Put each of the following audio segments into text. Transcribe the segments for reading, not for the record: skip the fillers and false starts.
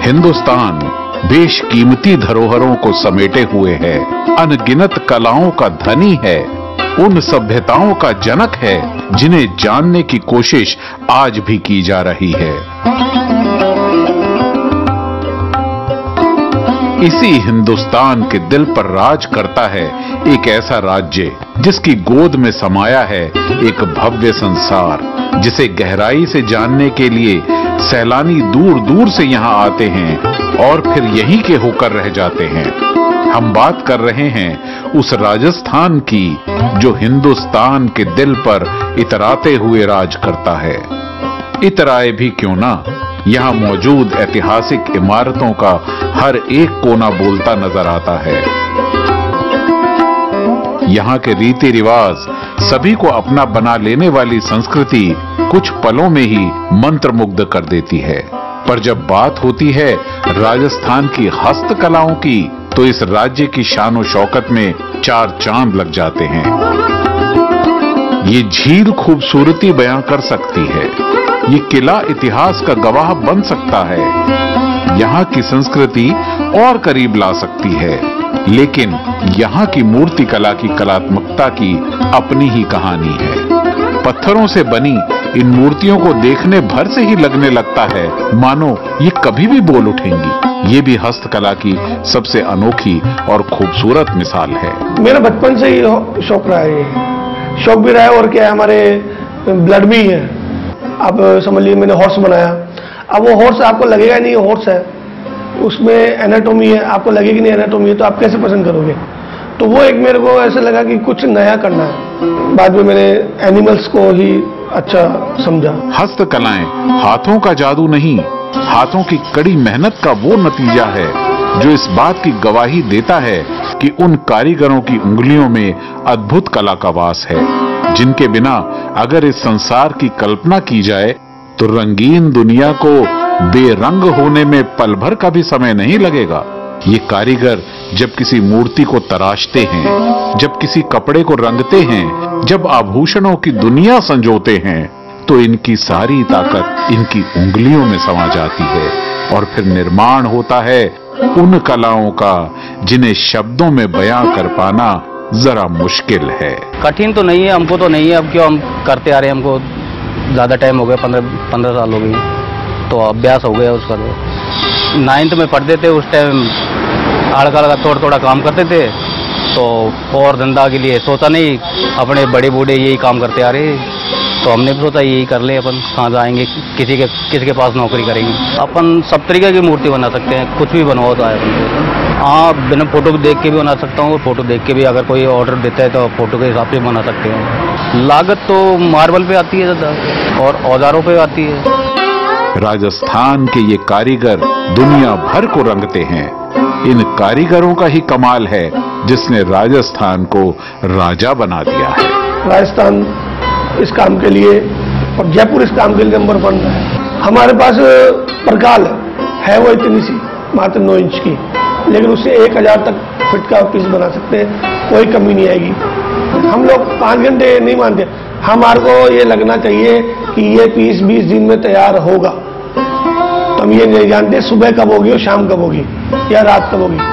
हिंदुस्तान बेशकीमती धरोहरों को समेटे हुए है, अनगिनत कलाओं का धनी है, उन सभ्यताओं का जनक है जिन्हें जानने की कोशिश आज भी की जा रही है। इसी हिंदुस्तान के दिल पर राज करता है एक ऐसा राज्य जिसकी गोद में समाया है एक भव्य संसार, जिसे गहराई से जानने के लिए सैलानी दूर दूर से यहाँ आते हैं और फिर यहीं के होकर रह जाते हैं। हम बात कर रहे हैं उस राजस्थान की जो हिंदुस्तान के दिल पर इतराते हुए राज करता है। इतराए भी क्यों ना, यहाँ मौजूद ऐतिहासिक इमारतों का हर एक कोना बोलता नजर आता है। यहाँ के रीति रिवाज, सभी को अपना बना लेने वाली संस्कृति कुछ पलों में ही मंत्रमुग्ध कर देती है। पर जब बात होती है राजस्थान की हस्तकलाओं की, तो इस राज्य की शान शौकत में चार चांद लग जाते हैं। ये झील खूबसूरती बयां कर सकती है, ये किला इतिहास का गवाह बन सकता है, यहाँ की संस्कृति और करीब ला सकती है, लेकिन यहाँ की मूर्ति कला की कलात्मकता की अपनी ही कहानी है। पत्थरों से बनी इन मूर्तियों को देखने भर से ही लगने लगता है मानो ये कभी भी बोल उठेंगी। ये भी हस्तकला की सबसे अनोखी और खूबसूरत मिसाल है। मेरा बचपन से ही शौक रहा है, शौक भी रहा है और क्या है, हमारे ब्लड में ही है। आप समझ लीजिए मैंने हॉर्स बनाया, अब वो हॉर्स आपको लगेगा नहीं ये हॉर्स है, उसमें एनाटॉमी है, आपको लगेगी नहीं एनाटॉमी है, तो आप कैसे पसंद करोगे। तो वो एक मेरे को ऐसा लगा कि कुछ नया करना है। बाद में मैंने एनिमल्स को ही अच्छा समझा। हस्तकलाएं हाथों का जादू नहीं, हाथों की कड़ी मेहनत का वो नतीजा है जो इस बात की गवाही देता है कि उन कारीगरों की उंगलियों में अद्भुत कला का वास है, जिनके बिना अगर इस संसार की कल्पना की जाए तो रंगीन दुनिया को बेरंग होने में पल भर का भी समय नहीं लगेगा। ये कारीगर जब किसी मूर्ति को तराशते हैं, जब किसी कपड़े को रंगते हैं, जब आभूषणों की दुनिया संजोते हैं, तो इनकी सारी ताकत इनकी उंगलियों में समा जाती है और फिर निर्माण होता है उन कलाओं का जिन्हें शब्दों में बयां कर पाना जरा मुश्किल है। कठिन तो नहीं है, हमको तो नहीं है, अब क्यों हम करते आ रहे हैं, हमको ज्यादा टाइम हो गया, 15 साल हो गई, तो अभ्यास हो गया उसका। 9th में पढ़ते थे उस टाइम, आड़का थोड़ा काम करते थे, तो और धंधा के लिए सोचा नहीं, अपने बड़े बूढ़े यही काम करते आ रहे, तो हमने भी सोचा यही कर ले, अपन कहाँ जाएंगे, किसी के पास नौकरी करेंगे। अपन सब तरीके की मूर्ति बना सकते हैं, कुछ भी बनवा होता है अपन को। हाँ, बिना फोटो देख के भी बना सकता हूँ, और फोटो देख के भी अगर कोई ऑर्डर देता है तो फोटो के हिसाब से बना सकते हैं। लागत तो मार्बल पे आती है ज़्यादा और औजारों पे आती है। राजस्थान के ये कारीगर दुनिया भर को रंगते हैं। इन कारीगरों का ही कमाल है जिसने राजस्थान को राजा बना दिया है। राजस्थान इस काम के लिए और जयपुर इस काम के लिए नंबर 1 है। हमारे पास प्रकाल है वो इतनी सी, मात्र 9 इंच की, लेकिन उससे 1000 तक फिट का पीस बना सकते हैं, कोई कमी नहीं आएगी। हम लोग 5 घंटे नहीं मानते, हमारे को ये लगना चाहिए कि ये पीस 20 दिन में तैयार होगा। तो हम ये नहीं जानते सुबह कब होगी और शाम कब होगी या रात कब होगी।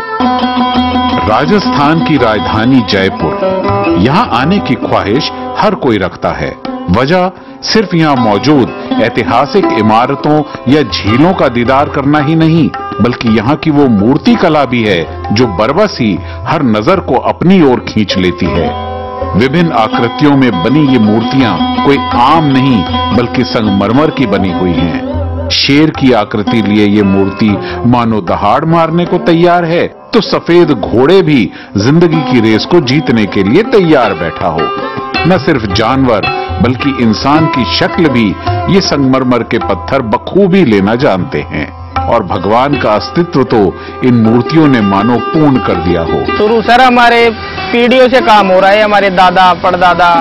राजस्थान की राजधानी जयपुर, यहाँ आने की ख्वाहिश हर कोई रखता है। वजह सिर्फ यहाँ मौजूद ऐतिहासिक इमारतों या झीलों का दीदार करना ही नहीं, बल्कि यहाँ की वो मूर्ति कला भी है जो बरबस ही हर नजर को अपनी ओर खींच लेती है। विभिन्न आकृतियों में बनी ये मूर्तियां कोई आम नहीं बल्कि संगमरमर की बनी हुई हैं। शेर की आकृति लिए ये मूर्ति मानो दहाड़ मारने को तैयार है, तो सफेद घोड़े भी जिंदगी की रेस को जीतने के लिए तैयार बैठा हो। न सिर्फ जानवर बल्कि इंसान की शक्ल भी ये संगमरमर के पत्थर बखूबी लेना जानते हैं, और भगवान का अस्तित्व तो इन मूर्तियों ने मानो पूर्ण कर दिया हो। शुरू सर हमारे पीढ़ियों से काम हो रहा है, हमारे दादा परदादा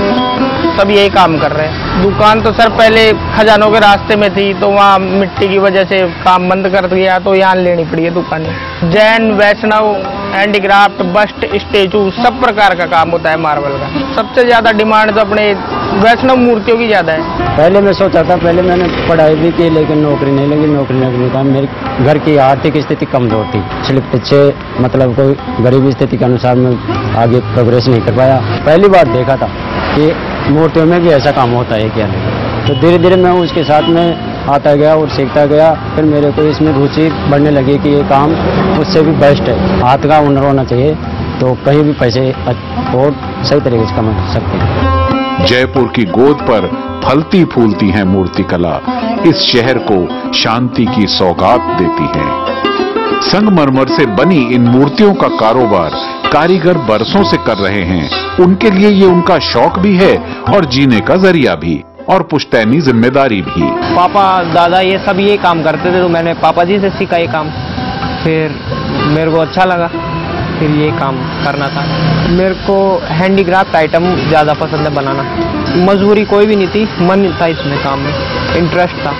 सब यही काम कर रहे हैं। दुकान तो सर पहले खजानों के रास्ते में थी, तो वहाँ मिट्टी की वजह से काम बंद कर दिया, तो यहाँ लेनी पड़ी है दुकानें। Jain Vaishnav handicraft, bust, statue, सब प्रकार का काम होता है मार्बल का। सबसे ज्यादा डिमांड तो अपने वैष्णव मूर्तियों की ज्यादा है। पहले मैं सोचा था, पहले मैंने पढ़ाई भी की लेकिन नौकरी नहीं लगी। नौकरी लगने का मेरे घर की आर्थिक स्थिति कमजोर थी, इसलिए पीछे मतलब कोई गरीबी स्थिति के अनुसार मैं आगे प्रोग्रेस नहीं कर पाया। पहली बार देखा था कि मूर्तियों में भी ऐसा काम होता है क्या नहीं। तो धीरे धीरे मैं उसके साथ में आता गया और सीखता गया। फिर मेरे को इसमें रुचि बढ़ने लगी कि ये काम उससे भी बेस्ट है। हाथ का हुनर होना चाहिए तो कहीं भी पैसे और सही तरीके से कमा सकते हैं। जयपुर की गोद पर फलती फूलती है मूर्तिकला इस शहर को शांति की सौगात देती है। संगमरमर से बनी इन मूर्तियों का कारोबार कारीगर बरसों से कर रहे हैं। उनके लिए ये उनका शौक भी है और जीने का जरिया भी, और पुश्तैनी जिम्मेदारी भी। पापा दादा ये सब ये काम करते थे, तो मैंने पापा जी से सीखा ये काम। फिर मेरे को अच्छा लगा, फिर ये काम करना था। मेरे को हैंडीक्राफ्ट आइटम ज़्यादा पसंद है बनाना। मजबूरी कोई भी नहीं थी, मन था इसमें, काम में इंटरेस्ट था।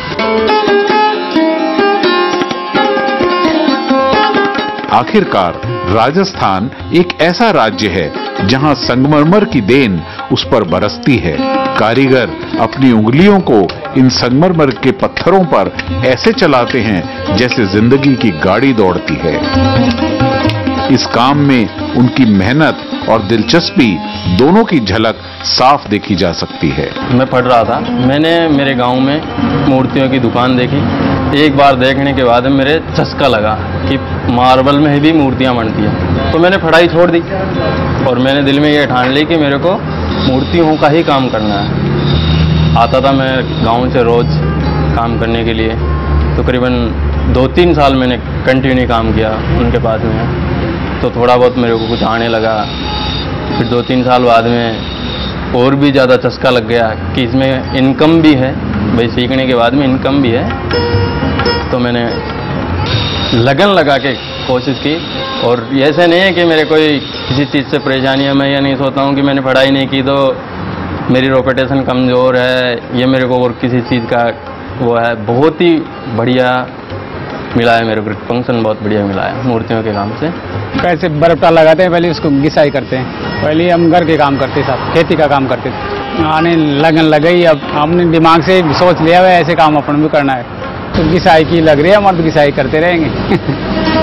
आखिरकार राजस्थान एक ऐसा राज्य है जहां संगमरमर की देन उस पर बरसती है। कारीगर अपनी उंगलियों को इन संगमरमर के पत्थरों पर ऐसे चलाते हैं जैसे जिंदगी की गाड़ी दौड़ती है। इस काम में उनकी मेहनत और दिलचस्पी दोनों की झलक साफ देखी जा सकती है। मैं पढ़ रहा था, मैंने मेरे गांव में मूर्तियों की दुकान देखी। एक बार देखने के बाद मेरे चस्का लगा कि मार्बल में भी मूर्तियां बनती हैं। तो मैंने पढ़ाई छोड़ दी और मैंने दिल में ये ठान ली कि मेरे को मूर्तियों का ही काम करना है। आता था मैं गांव से रोज काम करने के लिए। तकरीबन 2-3 साल मैंने कंटिन्यू काम किया उनके पास में, तो थोड़ा बहुत मेरे को कुछ आने लगा। फिर 2-3 साल बाद में और भी ज़्यादा चस्का लग गया कि इसमें इनकम भी है, भाई सीखने के बाद में इनकम भी है। तो मैंने लगन लगा के कोशिश की। और ऐसे नहीं है कि मेरे कोई किसी चीज़ से परेशानी है। मैं ये नहीं सोचता हूँ कि मैंने पढ़ाई नहीं की तो मेरी रेपुटेशन कमज़ोर है, ये मेरे को और किसी चीज़ का वो है। बहुत ही बढ़िया मिला है मेरे को, फंक्शन बहुत बढ़िया मिला है मूर्तियों के काम से। कैसे बर्फटा लगाते हैं, पहले उसको घिसाई करते हैं। पहले हम घर के काम करते थे, खेती का काम करते थे। आने लगन लग गई, अब हमने दिमाग से सोच लिया है ऐसे काम अपन भी करना है, तो घिसाई की लग रही है, हमारे तो घिसाई करते रहेंगे।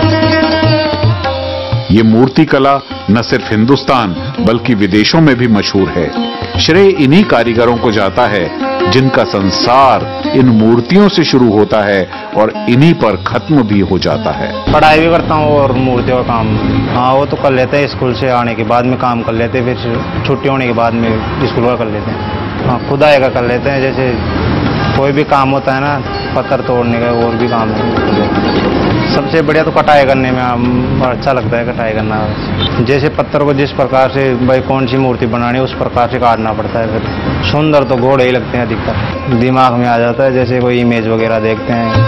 ये मूर्ति कला न सिर्फ हिंदुस्तान बल्कि विदेशों में भी मशहूर है। श्रेय इन्हीं कारीगरों को जाता है जिनका संसार इन मूर्तियों से शुरू होता है और इन्हीं पर खत्म भी हो जाता है। पढ़ाई भी करता हूँ और मूर्तियों का काम, हाँ वो तो कर लेते हैं। स्कूल से आने के बाद में काम कर लेते हैं, फिर छुट्टी होने के बाद में स्कूल का कर लेते हैं। हाँ खुदाई का कर लेते हैं, जैसे कोई भी काम होता है ना, पत्थर तोड़ने का और भी काम है। सबसे बढ़िया तो कटाई करने में अच्छा लगता है, कटाई करना। जैसे पत्थर को जिस प्रकार से भाई कौन सी मूर्ति बनानी है उस प्रकार से काटना पड़ता है। फिर सुंदर तो घोड़े ही लगते हैं अधिकतर, दिमाग में आ जाता है जैसे कोई इमेज वगैरह देखते हैं।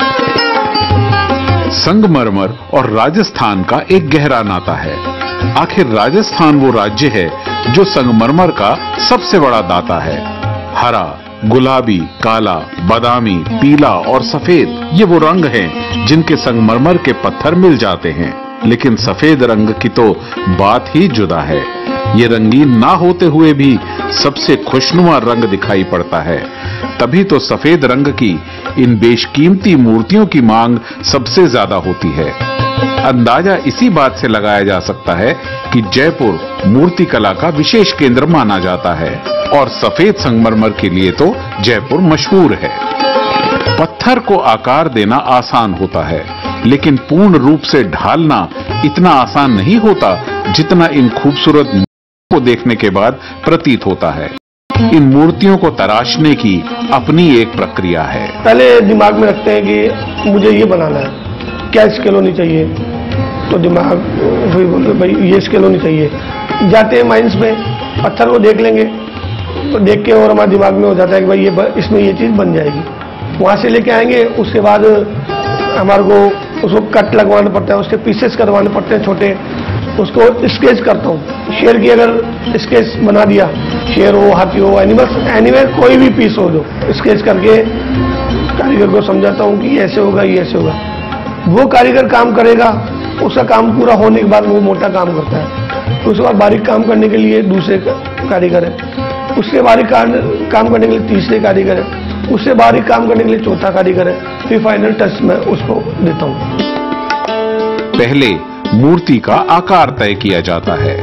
संगमरमर और राजस्थान का एक गहरा नाता है। आखिर राजस्थान वो राज्य है जो संगमरमर का सबसे बड़ा दाता है। हरा, गुलाबी, काला, बादामी, पीला और सफेद ये वो रंग हैं जिनके संगमरमर के पत्थर मिल जाते हैं। लेकिन सफेद रंग की तो बात ही जुदा है। ये रंगीन ना होते हुए भी सबसे खुशनुमा रंग दिखाई पड़ता है। तभी तो सफेद रंग की इन बेशकीमती मूर्तियों की मांग सबसे ज्यादा होती है। अंदाजा इसी बात से लगाया जा सकता है कि जयपुर मूर्ति कला का विशेष केंद्र माना जाता है और सफेद संगमरमर के लिए तो जयपुर मशहूर है। पत्थर को आकार देना आसान होता है, लेकिन पूर्ण रूप से ढालना इतना आसान नहीं होता जितना इन खूबसूरत मूर्तियों को देखने के बाद प्रतीत होता है। इन मूर्तियों को तराशने की अपनी एक प्रक्रिया है। पहले दिमाग में रखते हैं कि मुझे ये बनाना है, क्या स्केल होनी चाहिए, तो दिमाग फिर बोलते भाई ये स्केल होनी चाहिए। जाते हैं माइंस में, पत्थर को देख लेंगे तो देख के और हमारे दिमाग में हो जाता है कि भाई ये इसमें ये चीज़ बन जाएगी। वहाँ से लेके आएंगे, उसके बाद हमारे को उसको कट लगवाना पड़ता है, उसके पीसेस करवाने पड़ते हैं छोटे। उसको स्केच करता हूँ। शेर की अगर स्केच बना दिया, शेर हो, हाथी हो, एनिमल कोई भी पीस हो, जो स्केच करके कारीगर को समझाता हूँ कि ऐसे होगा, ये ऐसे होगा। वो कारीगर काम करेगा, उसका काम पूरा होने के बाद वो मोटा काम करता है। तो उसके बाद बारीक काम करने के लिए दूसरे कारीगर है, उससे बारीक काम करने के लिए तीसरे कारीगर है, उससे बारीक काम करने के लिए चौथा कारीगर है, फिर फाइनल टच मैं उसको देता हूँ। पहले मूर्ति का आकार तय किया जाता है,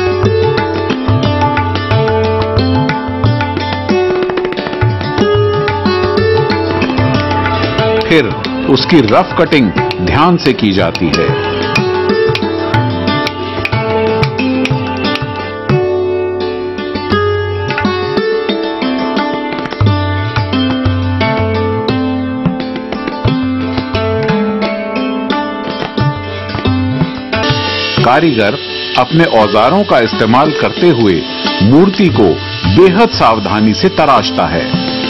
फिर उसकी रफ कटिंग ध्यान से की जाती है। कारीगर अपने औजारों का इस्तेमाल करते हुए मूर्ति को बेहद सावधानी से तराशता है।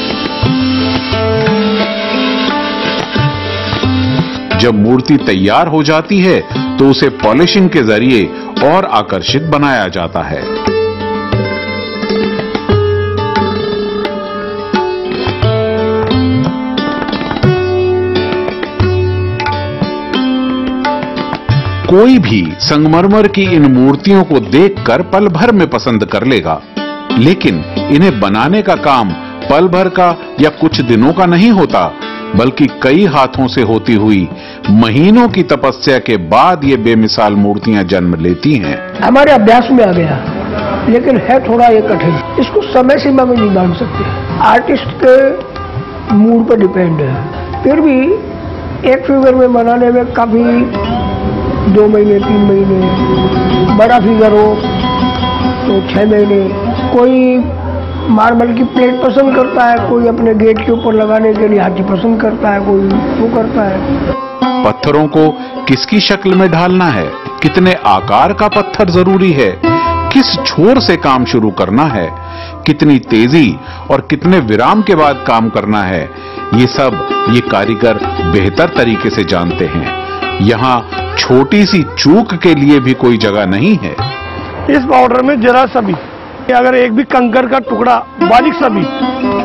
जब मूर्ति तैयार हो जाती है तो उसे पॉलिशिंग के जरिए और आकर्षित बनाया जाता है। कोई भी संगमरमर की इन मूर्तियों को देखकर पल भर में पसंद कर लेगा, लेकिन इन्हें बनाने का काम पल भर का या कुछ दिनों का नहीं होता, बल्कि कई हाथों से होती हुई महीनों की तपस्या के बाद ये बेमिसाल मूर्तियां जन्म लेती हैं। हमारे अभ्यास में आ गया, लेकिन है थोड़ा ये कठिन, इसको समय सीमा में नहीं बांध सकते, आर्टिस्ट के मूड पर डिपेंड है। फिर भी एक फिगर में बनाने में काफी 2 महीने 3 महीने, बड़ा फिगर हो तो 6 महीने। कोई मार्बल की प्लेट पसंद करता है, कोई अपने गेट के ऊपर लगाने के लिए हाथी पसंद करता है, कोई वो करता है। पत्थरों को किसकी शक्ल में ढालना है, कितने आकार का पत्थर जरूरी है, किस छोर से काम शुरू करना है, कितनी तेजी और कितने विराम के बाद काम करना है, ये सब ये कारीगर बेहतर तरीके से जानते हैं। यहाँ छोटी सी चूक के लिए भी कोई जगह नहीं है। इस पाउडर में जरा सा भी, अगर एक भी कंकर का टुकड़ा बारीक सा भी,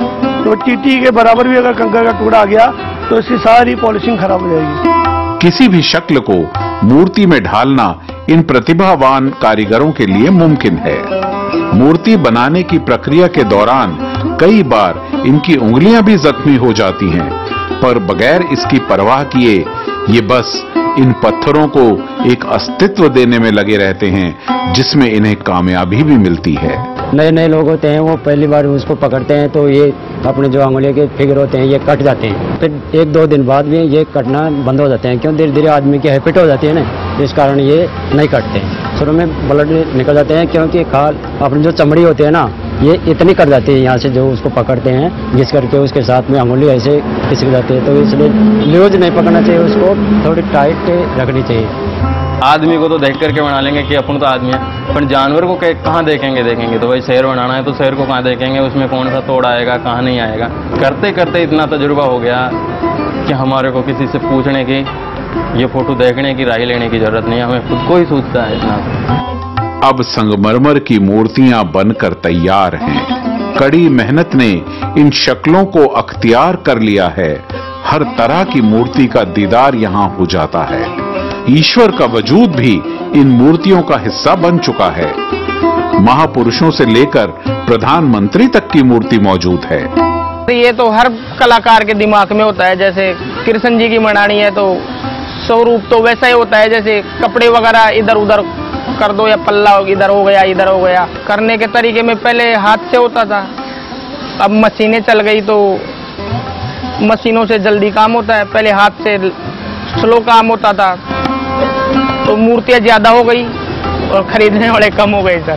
तो चींटी के बराबर भी अगर कंकर का टुकड़ा आ गया तो इसकी सारी पॉलिशिंग खराब हो जाएगी। किसी भी शक्ल को मूर्ति में ढालना इन प्रतिभावान कारीगरों के लिए मुमकिन है। मूर्ति बनाने की प्रक्रिया के दौरान कई बार इनकी उंगलियां भी जख्मी हो जाती हैं, पर बगैर इसकी परवाह किए ये बस इन पत्थरों को एक अस्तित्व देने में लगे रहते हैं, जिसमें इन्हें कामयाबी भी मिलती है। नए नए लोग होते हैं, वो पहली बार उसको पकड़ते हैं तो ये अपने जो अंगुलियों के फिगर होते हैं ये कट जाते हैं, फिर 1-2 दिन बाद भी ये कटना बंद हो जाते हैं, क्यों धीरे धीरे आदमी की हैबिट हो जाती है ना, इस कारण ये नहीं कटते हैं। शुरू में ब्लड निकल जाते हैं, क्योंकि खाल अपनी जो चमड़ी होती है ना ये इतनी कर जाती है यहाँ से, जो उसको पकड़ते हैं घिस करके उसके साथ में अंगुली ऐसे खिसक जाती है, तो इसलिए लूज नहीं पकड़ना चाहिए, उसको थोड़ी टाइट रखनी चाहिए। आदमी को तो देख करके बना लेंगे कि अपन तो आदमी है, पर जानवर को कहाँ देखेंगे तो भाई शेर बनाना है तो शेर को कहाँ देखेंगे, उसमें कौन सा तोड़ आएगा कहाँ नहीं आएगा। करते करते इतना तजुर्बा हो गया कि हमारे को किसी से पूछने की, ये फोटो देखने की, राय लेने की जरूरत नहीं है, हमें खुद को ही सूझता है इतना। अब संगमरमर की मूर्तियां बनकर तैयार हैं। कड़ी मेहनत ने इन शक्लों को अख्तियार कर लिया है। हर तरह की मूर्ति का दीदार यहाँ हो जाता है। ईश्वर का वजूद भी इन मूर्तियों का हिस्सा बन चुका है। महापुरुषों से लेकर प्रधानमंत्री तक की मूर्ति मौजूद है। ये तो हर कलाकार के दिमाग में होता है, जैसे कृष्ण जी की बनानी है तो स्वरूप तो वैसा ही होता है, जैसे कपड़े वगैरह इधर उधर कर दो या पल्ला इधर हो गया। करने के तरीके में पहले हाथ से होता था, अब मशीनें चल गई तो मशीनों से जल्दी काम होता है, पहले हाथ से स्लो काम होता था, तो मूर्तियां ज्यादा हो गई और खरीदने वाले कम हो गए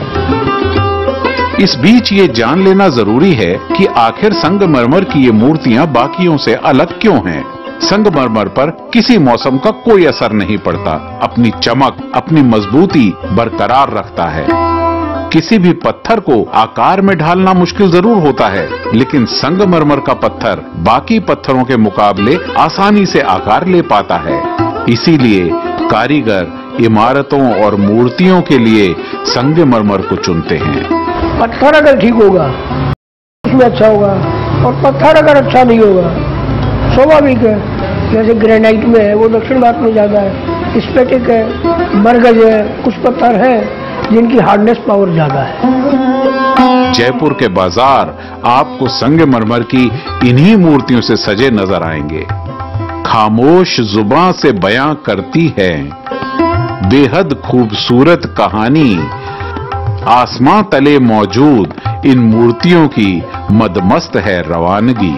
सर। इस बीच ये जान लेना जरूरी है कि आखिर संगमरमर की ये मूर्तियां बाकियों से अलग क्यों हैं। संगमरमर पर किसी मौसम का कोई असर नहीं पड़ता, अपनी चमक, अपनी मजबूती बरकरार रखता है। किसी भी पत्थर को आकार में ढालना मुश्किल जरूर होता है, लेकिन संगमरमर का पत्थर बाकी पत्थरों के मुकाबले आसानी से आकार ले पाता है। इसीलिए कारीगर इमारतों और मूर्तियों के लिए संगमरमर को चुनते हैं। पत्थर अगर ठीक होगा उसमें अच्छा होगा, और पत्थर अगर अच्छा नहीं होगा, स्वाभाविक है, जैसे ग्रेनाइट में है वो दक्षिण भारत में ज्यादा है, स्फटिक है, मरकज है, कुछ पत्थर है जिनकी हार्डनेस पावर ज्यादा है। जयपुर के बाजार आपको संगमरमर की इन्हीं मूर्तियों से सजे नजर आएंगे। खामोश जुबां से बयां करती है बेहद खूबसूरत कहानी, आसमां तले मौजूद इन मूर्तियों की मदमस्त है रवानगी।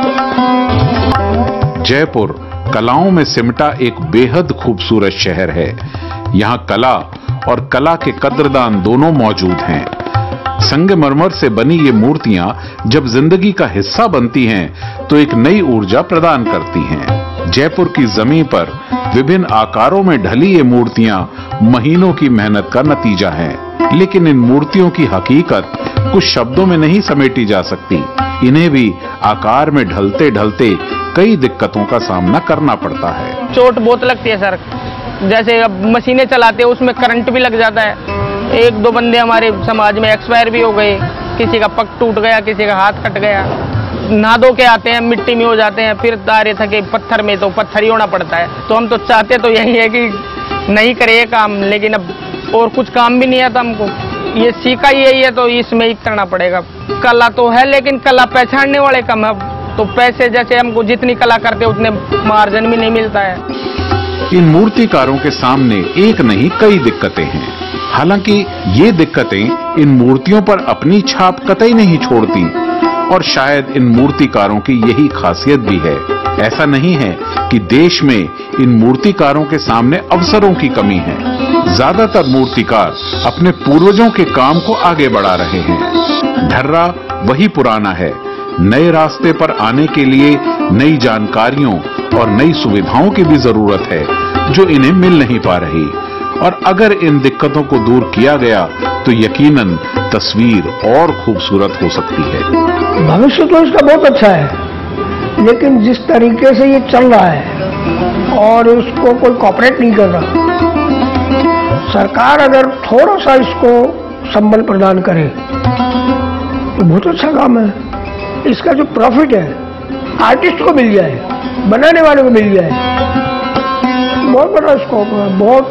जयपुर कलाओं में सिमटा एक बेहद खूबसूरत शहर है। यहाँ कला और कला के कद्रदान दोनों मौजूद हैं। संगमरमर से बनी ये मूर्तियां जब जिंदगी का हिस्सा बनती हैं तो एक नई ऊर्जा प्रदान करती हैं। जयपुर की जमीन पर विभिन्न आकारों में ढली ये मूर्तियां महीनों की मेहनत का नतीजा है, लेकिन इन मूर्तियों की हकीकत कुछ शब्दों में नहीं समेटी जा सकती। इन्हें भी आकार में ढलते ढलते कई दिक्कतों का सामना करना पड़ता है। चोट बहुत लगती है सर, जैसे अब मशीनें चलाते हैं उसमें करंट भी लग जाता है। एक दो बंदे हमारे समाज में एक्सपायर भी हो गए, किसी का पग टूट गया, किसी का हाथ कट गया। नहा धो के आते हैं, मिट्टी में हो जाते हैं, फिर तारे थके पत्थर में, तो पत्थर ही होना पड़ता है। तो हम तो चाहते तो यही है कि नहीं करे ये काम, लेकिन अब और कुछ काम भी नहीं आता हमको। ये सीखा यही है तो इसमें ही करना पड़ेगा। कला तो है लेकिन कला पहचानने वाले कम है, तो पैसे जैसे हमको जितनी कला करते उतने मार्जिन भी नहीं मिलता है। इन मूर्तिकारों के सामने एक नहीं कई दिक्कतें हैं। हालांकि ये दिक्कतें इन मूर्तियों पर अपनी छाप कतई नहीं छोड़ती और शायद इन मूर्तिकारों की यही खासियत भी है। ऐसा नहीं है कि देश में इन मूर्तिकारों के सामने अवसरों की कमी है। ज्यादातर मूर्तिकार अपने पूर्वजों के काम को आगे बढ़ा रहे हैं। ढर्रा वही पुराना है। नए रास्ते पर आने के लिए नई जानकारियों और नई सुविधाओं की भी जरूरत है जो इन्हें मिल नहीं पा रही, और अगर इन दिक्कतों को दूर किया गया तो यकीनन तस्वीर और खूबसूरत हो सकती है। भविष्य तो इसका बहुत अच्छा है, लेकिन जिस तरीके से ये चल रहा है और उसको कोई कॉपरेट नहीं कर रहा, सरकार अगर थोड़ा सा इसको संबल प्रदान करे तो बहुत अच्छा काम है। इसका जो प्रॉफिट है आर्टिस्ट को मिल जाए, बनाने वाले को मिल जाए, बहुत बड़ा स्कोप है। बहुत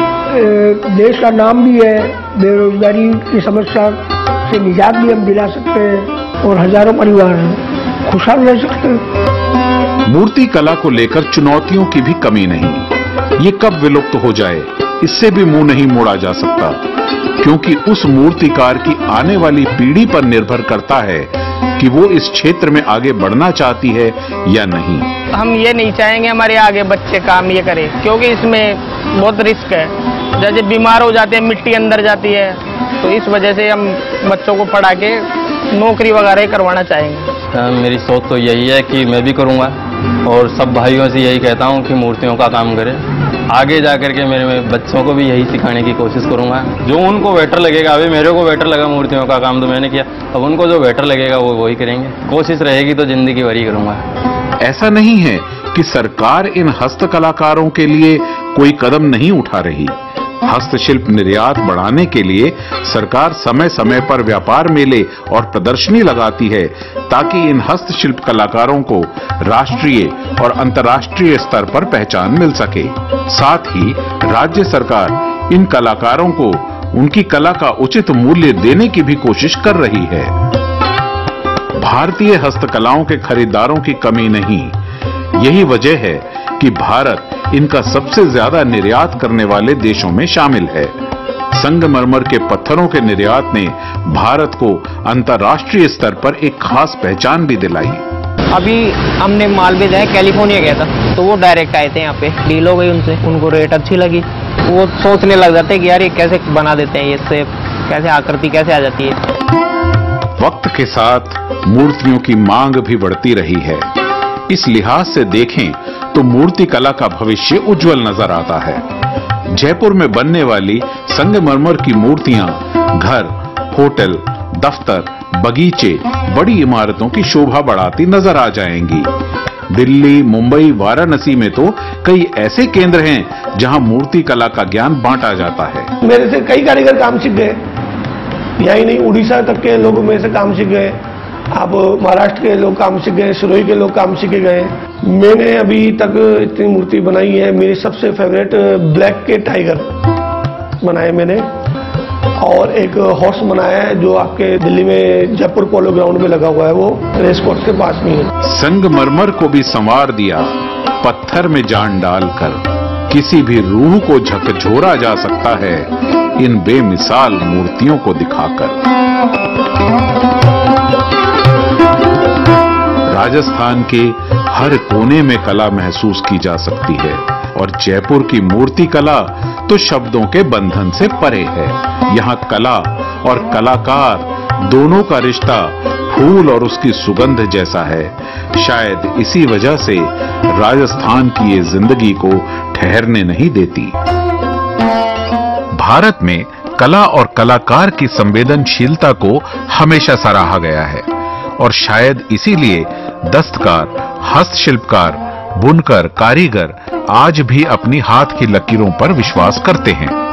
देश का नाम भी है, बेरोजगारी की समस्या से निजात भी हम दिला सकते हैं और हजारों परिवार खुशहाल रह सकते हैं। मूर्ति कला को लेकर चुनौतियों की भी कमी नहीं। ये कब विलुप्त हो जाए इससे भी मुंह नहीं मोड़ा जा सकता, क्योंकि उस मूर्तिकार की आने वाली पीढ़ी पर निर्भर करता है कि वो इस क्षेत्र में आगे बढ़ना चाहती है या नहीं। हम ये नहीं चाहेंगे हमारे आगे बच्चे काम ये करें, क्योंकि इसमें बहुत रिस्क है। जैसे बीमार हो जाते हैं, मिट्टी अंदर जाती है, तो इस वजह से हम बच्चों को पढ़ा के नौकरी वगैरह करवाना चाहेंगे। मेरी सोच तो यही है कि मैं भी करूँगा और सब भाइयों से यही कहता हूँ कि मूर्तियों का काम करें। आगे जाकर के मेरे बच्चों को भी यही सिखाने की कोशिश करूंगा। जो उनको बेटर लगेगा, अभी मेरे को बेटर लगा मूर्तियों का काम तो मैंने किया, अब उनको जो बेटर लगेगा वो वही करेंगे। कोशिश रहेगी तो जिंदगी भर ही करूंगा। ऐसा नहीं है कि सरकार इन हस्तकलाकारों के लिए कोई कदम नहीं उठा रही। हस्तशिल्प निर्यात बढ़ाने के लिए सरकार समय समय पर व्यापार मेले और प्रदर्शनी लगाती है ताकि इन हस्तशिल्प कलाकारों को राष्ट्रीय और अंतर्राष्ट्रीय स्तर पर पहचान मिल सके। साथ ही राज्य सरकार इन कलाकारों को उनकी कला का उचित मूल्य देने की भी कोशिश कर रही है। भारतीय हस्तकलाओं के खरीदारों की कमी नहीं। यही वजह है कि भारत इनका सबसे ज्यादा निर्यात करने वाले देशों में शामिल है। संगमरमर के पत्थरों के निर्यात ने भारत को अंतर्राष्ट्रीय स्तर पर एक खास पहचान भी दिलाई। अभी हमने माल भेजा है, कैलिफोर्निया गया था, तो वो डायरेक्ट आए थे यहाँ पे, डील हो गई उनसे, उनको रेट अच्छी लगी। वो सोचने लग जाते हैं कि यार ये कैसे बना देते हैं, ये शेप कैसे, आकृति कैसे आ जाती है। वक्त के साथ मूर्तियों की मांग भी बढ़ती रही है। इस लिहाज से देखें तो मूर्ति कला का भविष्य उज्जवल नजर आता है। जयपुर में बनने वाली संगमरमर की मूर्तियां घर, होटल, दफ्तर, बगीचे, बड़ी इमारतों की शोभा बढ़ाती नजर आ जाएंगी। दिल्ली, मुंबई, वाराणसी में तो कई ऐसे केंद्र हैं जहां मूर्ति कला का ज्ञान बांटा जाता है। मेरे से कई कारीगर काम सीख गए, यही नहीं उड़ीसा तक के लोग मेरे से काम सीख गए, अब महाराष्ट्र के लोग काम सीख गए, सिरोही के लोग काम सीखे गए। मैंने अभी तक इतनी मूर्ति बनाई है। मेरी सबसे फेवरेट ब्लैक के टाइगर बनाए मैंने, और एक हॉर्स बनाया है जो आपके दिल्ली में जयपुर पोलो ग्राउंड में लगा हुआ है, वो रेस कोर्स के पास में है। संगमरमर को भी संवार दिया पत्थर में जान डालकर। किसी भी रूह को झकझोरा जा सकता है इन बेमिसाल मूर्तियों को दिखाकर। राजस्थान के हर कोने में कला महसूस की जा सकती है, और जयपुर की मूर्ति कला तो शब्दों के बंधन से परे है। यहाँ कला और कलाकार दोनों का रिश्ता फूल और उसकी सुगंध जैसा है। शायद इसी वजह से राजस्थान की ये जिंदगी को ठहरने नहीं देती। भारत में कला और कलाकार की संवेदनशीलता को हमेशा सराहा गया है, और शायद इसीलिए दस्तकार, हस्तशिल्पकार, बुनकर, कारीगर आज भी अपनी हाथ की लकीरों पर विश्वास करते हैं।